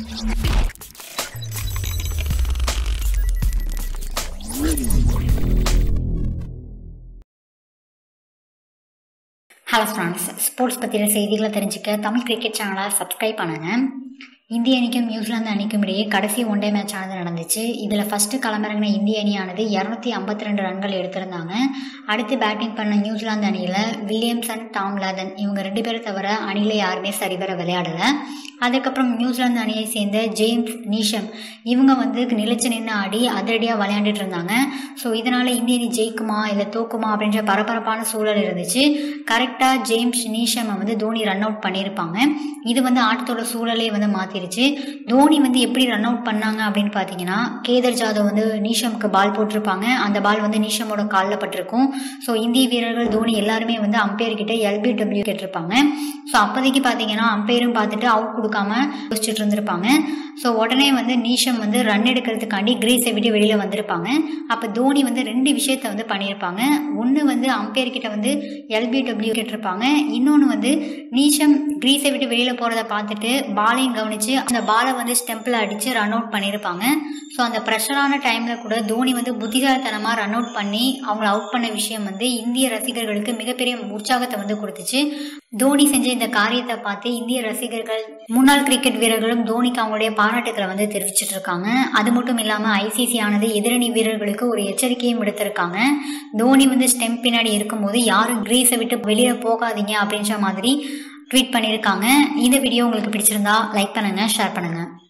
Hello friends, sports பற்றின செய்திகளை தெரிஞ்சுக்க தமிழ் கிரிக்கெட் சேனலை சப்ஸ்கிரைப் பண்ணுங்கள். இந்திய அணிக்கும் நியூசிலாந்து அணிக்கும் இடையே கடைசி ஒன் டே மேட்ச் ஆனது நடந்துச்சு. இதில் ஃபஸ்ட்டு களமிறங்கின இந்திய அணியானது 252 ரன்கள் எடுத்திருந்தாங்க. அடுத்து பேட்டிங் பண்ண நியூசிலாந்து அணியில் வில்லியம்சன், டாம் லாதன் இவங்க 2 பேரை தவிர அணியில் யாருமே சரிவர விளையாடலை. அதுக்கப்புறம் நியூசிலாந்து அணியை சேர்ந்த ஜேம்ஸ் நீஷம் இவங்க நிலைச்சு நின்று ஆடி அதிரடியாக விளையாண்டுட்டு இருந்தாங்க. ஸோ இதனால் இந்திய அணி ஜெயிக்குமா இல்லை தோக்குமா அப்படின்ற பரபரப்பான சூழல் இருந்துச்சு. கரெக்டாக ஜேம்ஸ் நீஷமை தோனி ரன் அவுட் பண்ணியிருப்பாங்க. இது ஆட்டத்தோட சூழலே மாற்றிருச்சு. தோனி எப்படி ரன் அவுட் பண்ணாங்க அப்படின்னு பார்த்தீங்கன்னா, கேதர் ஜாதவ் நீஷமுக்கு பால் போட்டிருப்பாங்க. அந்த பால் நீஷமோட காலில் பட்டிருக்கும். ஸோ இந்திய வீரர்கள் தோனி எல்லாருமே அம்பையர் கிட்ட LBW கேட்டிருப்பாங்க. ஸோ அப்போதைக்கு பார்த்தீங்கன்னா அம்பையரும் பார்த்துட்டு அவுட் கொடுக்காம யோசிச்சுட்டு இருந்திருப்பாங்க. ஸோ உடனே நீஷம் ரன் எடுக்கிறதுக்காண்டி கிரீஸை விட்டு வெளியில் வந்திருப்பாங்க. அப்போ தோனி 2 விஷயத்த பண்ணியிருப்பாங்க. ஒன்று அம்பையர் கிட்ட LBW கேட்டிருப்பாங்க. இன்னொன்று நீஷம் கிரீஸை விட்டு வெளியில் போகிறத பார்த்துட்டு பாலையும் கவனித்து அந்த பாலை ஸ்டெம்பில் அடித்து ரன் அவுட் பண்ணியிருப்பாங்க. ஸோ அந்த ப்ரெஷரான டைமில் கூட தோனி புத்திசாலித்தனமாக ரன் அவுட் பண்ணி அவங்கள அவுட் பண்ண விஷயம் இந்திய ரசிகர்களுக்கு மிகப்பெரிய உற்சாகத்தை கொடுத்துச்சு. தோனி செஞ்ச இந்த காரியத்தை பார்த்து இந்திய ரசிகர்கள், முன்னாள் கிரிக்கெட் வீரர்களும் தோனிக்கு அவங்களுடைய பாராட்டுக்களை தெரிவிச்சிட்டு இருக்காங்க. அது மட்டும் இல்லாமல் ICC ஆனது எதிரணி வீரர்களுக்கு ஒரு எச்சரிக்கையும் விடுத்திருக்காங்க. தோனி ஸ்டெம்ப் பின்னாடி இருக்கும்போது யாரும் கிரீஸை விட்டு வெளியே போகாதீங்க அப்படின்ற மாதிரி ட்வீட் பண்ணியிருக்காங்க. இந்த வீடியோ உங்களுக்கு பிடிச்சிருந்தா லைக் பண்ணுங்க, ஷேர் பண்ணுங்க.